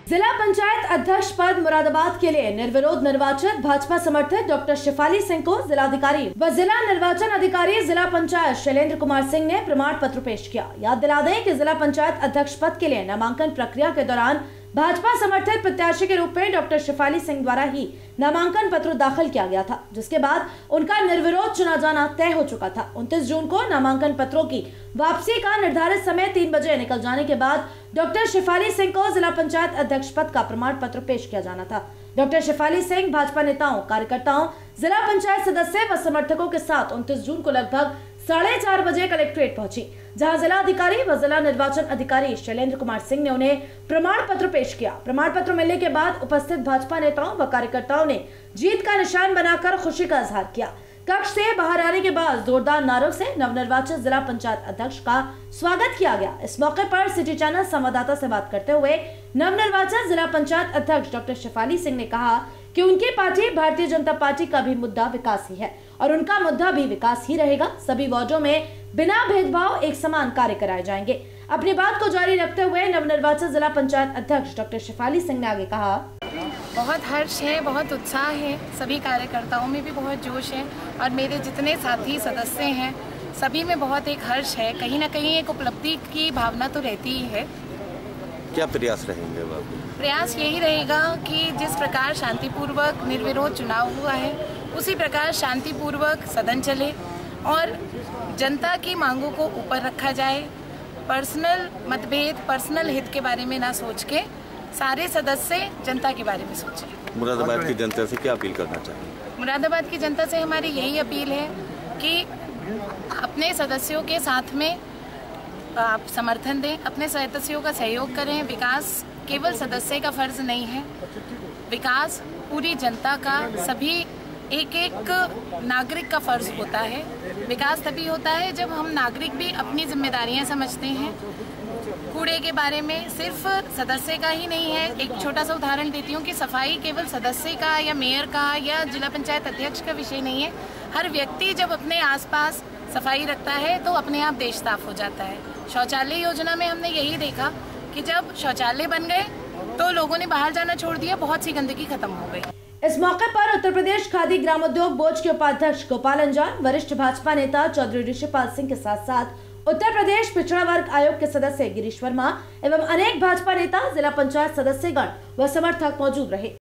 जिला पंचायत अध्यक्ष पद मुरादाबाद के लिए निर्विरोध निर्वाचित भाजपा समर्थित डॉक्टर शिफाली सिंह को जिलाधिकारी व जिला निर्वाचन अधिकारी जिला पंचायत शैलेंद्र कुमार सिंह ने प्रमाण पत्र पेश किया। याद दिला दें कि जिला पंचायत अध्यक्ष पद के लिए नामांकन प्रक्रिया के दौरान भाजपा समर्थित प्रत्याशी के रूप में डॉक्टर शिफाली सिंह द्वारा ही नामांकन पत्र दाखिल किया गया था, जिसके बाद उनका निर्विरोध चुना जाना तय हो चुका था। 29 जून को नामांकन पत्रों की वापसी का निर्धारित समय 3 बजे निकल जाने के बाद डॉक्टर शिफाली सिंह को जिला पंचायत अध्यक्ष पद का प्रमाण पत्र पेश किया जाना था। डॉक्टर शिफाली सिंह भाजपा नेताओं, कार्यकर्ताओं, जिला पंचायत सदस्य व समर्थकों के साथ 29 जून को लगभग 4:30 बजे कलेक्ट्रेट पहुंची, जहां जिला अधिकारी व जिला निर्वाचन अधिकारी शैलेंद्र कुमार सिंह ने उन्हें प्रमाण पत्र पेश किया। प्रमाण पत्र मिलने के बाद उपस्थित भाजपा नेताओं व कार्यकर्ताओं ने जीत का निशान बनाकर खुशी का इजहार किया। कक्ष से बाहर आने के बाद जोरदार नारों से नवनिर्वाचित जिला पंचायत अध्यक्ष का स्वागत किया गया। इस मौके पर सिटी चैनल संवाददाता से बात करते हुए नवनिर्वाचित जिला पंचायत अध्यक्ष डॉक्टर शिफाली सिंह ने कहा कि उनकी पार्टी भारतीय जनता पार्टी का भी मुद्दा विकास ही है और उनका मुद्दा भी विकास ही रहेगा। सभी वार्डों में बिना भेदभाव एक समान कार्य कराए जाएंगे। अपनी बात को जारी रखते हुए नवनिर्वाचित जिला पंचायत अध्यक्ष डॉक्टर शिफाली सिंह ने आगे कहा, बहुत हर्ष है, बहुत उत्साह है, सभी कार्यकर्ताओं में भी बहुत जोश है और मेरे जितने साथी सदस्य हैं सभी में बहुत एक हर्ष है। कहीं ना कहीं एक उपलब्धि की भावना तो रहती ही है। क्या प्रयास रहेंगे? प्रयास यही रहेगा कि जिस प्रकार शांतिपूर्वक निर्विरोध चुनाव हुआ है उसी प्रकार शांतिपूर्वक सदन चले और जनता की मांगों को ऊपर रखा जाए। पर्सनल मतभेद, पर्सनल हित के बारे में ना सोच के सारे सदस्य जनता के बारे में सोचें। मुरादाबाद की जनता से क्या अपील करना चाहिए? मुरादाबाद की जनता से हमारी यही अपील है कि अपने सदस्यों के साथ में आप समर्थन दें, अपने सदस्यों का सहयोग करें। विकास केवल सदस्य का फर्ज नहीं है, विकास पूरी जनता का, सभी एक नागरिक का फर्ज होता है। विकास तभी होता है जब हम नागरिक भी अपनी जिम्मेदारियां समझते हैं। कूड़े के बारे में सिर्फ सदस्य का ही नहीं है। एक छोटा सा उदाहरण देती हूँ कि सफाई केवल सदस्य का या मेयर का या जिला पंचायत अध्यक्ष का विषय नहीं है। हर व्यक्ति जब अपने आसपास सफाई रखता है तो अपने आप देश साफ हो जाता है। शौचालय योजना में हमने यही देखा कि जब शौचालय बन गए तो लोगों ने बाहर जाना छोड़ दिया, बहुत सी गंदगी खत्म हो गई। इस मौके पर उत्तर प्रदेश खादी ग्रामोद्योग बोर्ड के उपाध्यक्ष गोपाल अंजान, वरिष्ठ भाजपा नेता चौधरी ऋषिपाल सिंह के साथ साथ उत्तर प्रदेश पिछड़ा वर्ग आयोग के सदस्य गिरीश वर्मा एवं अनेक भाजपा नेता, जिला पंचायत सदस्यगण व समर्थक मौजूद रहे।